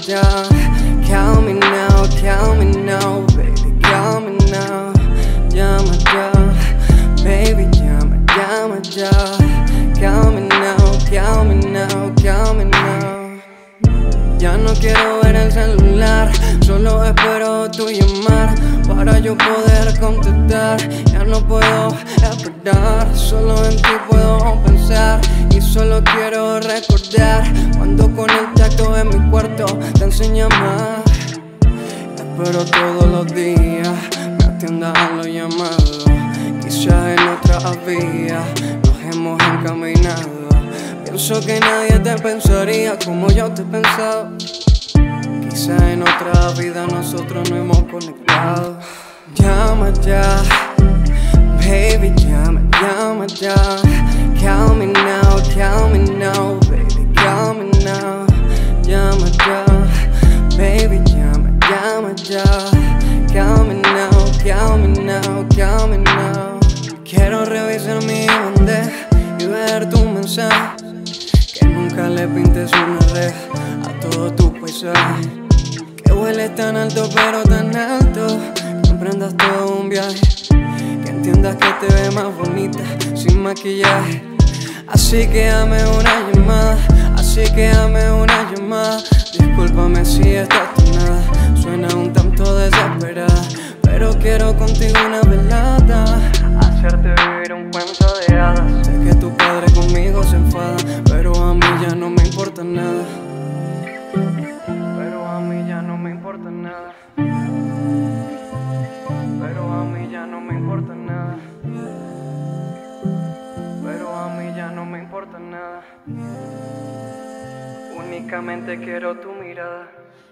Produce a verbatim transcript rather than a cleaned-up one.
ya. Call me now, call me now, baby, call me now. Llama ya, baby, llama, llama ya. Call me now, call me now, call me now. Ya no quiero ver el celular, solo espero tu llamar para yo poder contestar. Ya no puedo esperar, solo en ti puedo pensar y solo quiero recordar cuando con el tacto en mi cuarto te enseñé a amar. Espero todos los días me atiendas a los llamados, quizás en otra vía nos hemos encaminado. Pienso que nadie te pensaría como yo te he pensado. Quizás en otra vida nosotros no hemos conectado. Llama ya, baby, llama, llama ya. Call me now, call me now, baby, call me now. Llama ya, baby, llama, llama ya. Call me now, call me now, call me now. Quiero revisar mi bandeja y ver tu mensaje, que nunca le pintes una reja a todo tu paisaje. Que hueles tan alto pero tan alto, que emprendas todo un viaje, que entiendas que te ves más bonita sin maquillaje. Así que dame una llamada, así que dame una llamada. Discúlpame si estás tunada, suena un tanto desesperada, pero quiero contigo una velada, hacerte vivir un cuento de hadas. Sé que tu padre conmigo se enfada, pero a mí ya no me importa nada. Pero a mí ya no me importa nada. Pero a mí ya no me importa nada. Pero a mí ya no me importa nada. Únicamente quiero tu mirada.